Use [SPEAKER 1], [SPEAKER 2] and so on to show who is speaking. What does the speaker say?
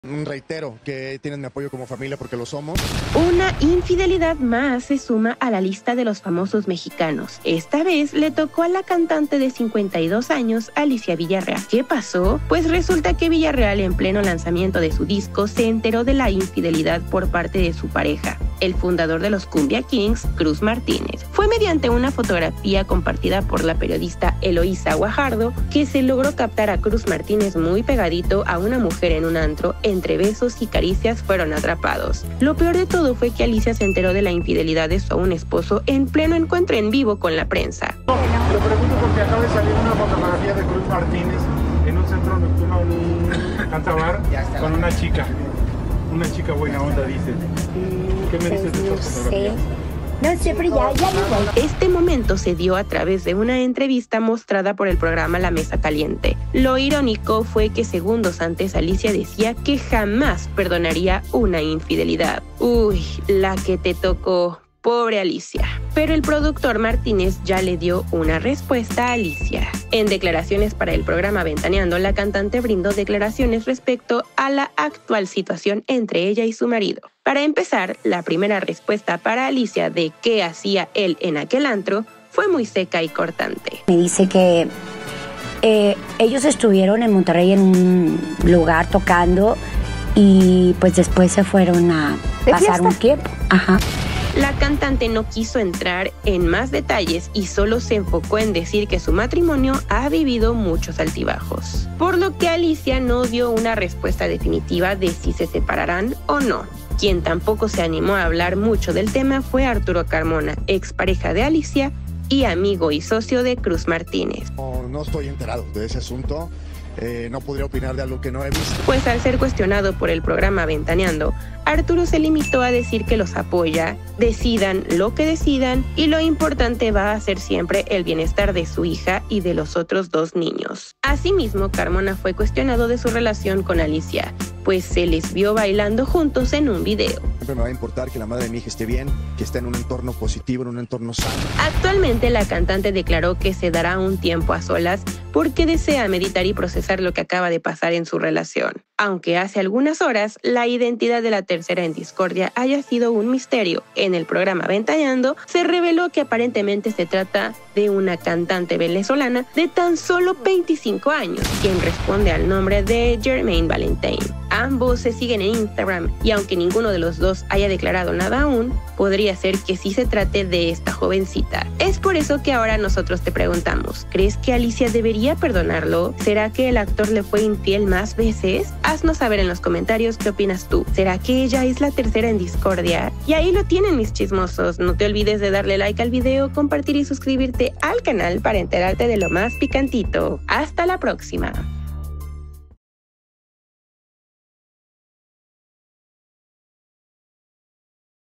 [SPEAKER 1] Reitero que tienen mi apoyo como familia porque lo somos.
[SPEAKER 2] Una infidelidad más se suma a la lista de los famosos mexicanos. Esta vez le tocó a la cantante de 52 años, Alicia Villarreal. ¿Qué pasó? Pues resulta que Villarreal, en pleno lanzamiento de su disco, se enteró de la infidelidad por parte de su pareja, el fundador de los Cumbia Kings, Cruz Martínez. Fue mediante una fotografía compartida por la periodista Eloísa Guajardo que se logró captar a Cruz Martínez muy pegadito a una mujer en un antro. Entre besos y caricias fueron atrapados. Lo peor de todo fue que Alicia se enteró de la infidelidad de su aún esposo en pleno encuentro en vivo con la prensa.
[SPEAKER 3] Lo pregunto porque acaba de salir una fotografía de Cruz Martínez en un centro nocturno, en un cantabar, con una chica buena onda, dice. ¿Qué me dices de estas fotografías?
[SPEAKER 4] No sé, pero ya no voy.
[SPEAKER 2] Este momento se dio a través de una entrevista mostrada por el programa La Mesa Caliente. Lo irónico fue que segundos antes Alicia decía que jamás perdonaría una infidelidad. Uy, la que te tocó. Pobre Alicia. Pero el productor Martínez ya le dio una respuesta a Alicia. En declaraciones para el programa Ventaneando, la cantante brindó declaraciones respecto a la actual situación entre ella y su marido. Para empezar, la primera respuesta para Alicia de qué hacía él en aquel antro fue muy seca y cortante.
[SPEAKER 4] Me dice que ellos estuvieron en Monterrey en un lugar tocando y pues después se fueron a pasar un tiempo. Ajá.
[SPEAKER 2] La cantante no quiso entrar en más detalles y solo se enfocó en decir que su matrimonio ha vivido muchos altibajos, por lo que Alicia no dio una respuesta definitiva de si se separarán o no. Quien tampoco se animó a hablar mucho del tema fue Arturo Carmona, expareja de Alicia y amigo y socio de Cruz Martínez.
[SPEAKER 1] No estoy enterado de ese asunto. No podría opinar de algo que no he visto.
[SPEAKER 2] Pues al ser cuestionado por el programa Ventaneando, Arturo se limitó a decir que los apoya, decidan lo que decidan y lo importante va a ser siempre el bienestar de su hija y de los otros dos niños. Asimismo, Carmona fue cuestionado de su relación con Alicia, pues se les vio bailando juntos en un video.
[SPEAKER 1] Siempre me va a importar que la madre de mi hija esté bien, que esté en un entorno positivo, en un entorno sano.
[SPEAKER 2] Actualmente la cantante declaró que se dará un tiempo a solas porque desea meditar y procesar lo que acaba de pasar en su relación. Aunque hace algunas horas la identidad de la tercera en discordia haya sido un misterio, en el programa Ventaneando se reveló que aparentemente se trata de una cantante venezolana de tan solo 25 años, quien responde al nombre de Jermaine Valentine. Ambos se siguen en Instagram y aunque ninguno de los dos haya declarado nada aún, podría ser que sí se trate de esta jovencita. Es por eso que ahora nosotros te preguntamos, ¿crees que Alicia debería perdonarlo? ¿Será que el actor le fue infiel más veces? Haznos saber en los comentarios qué opinas tú. ¿Será que ella es la tercera en discordia? Y ahí lo tienen, mis chismosos. No te olvides de darle like al video, compartir y suscribirte al canal para enterarte de lo más picantito. Hasta la próxima.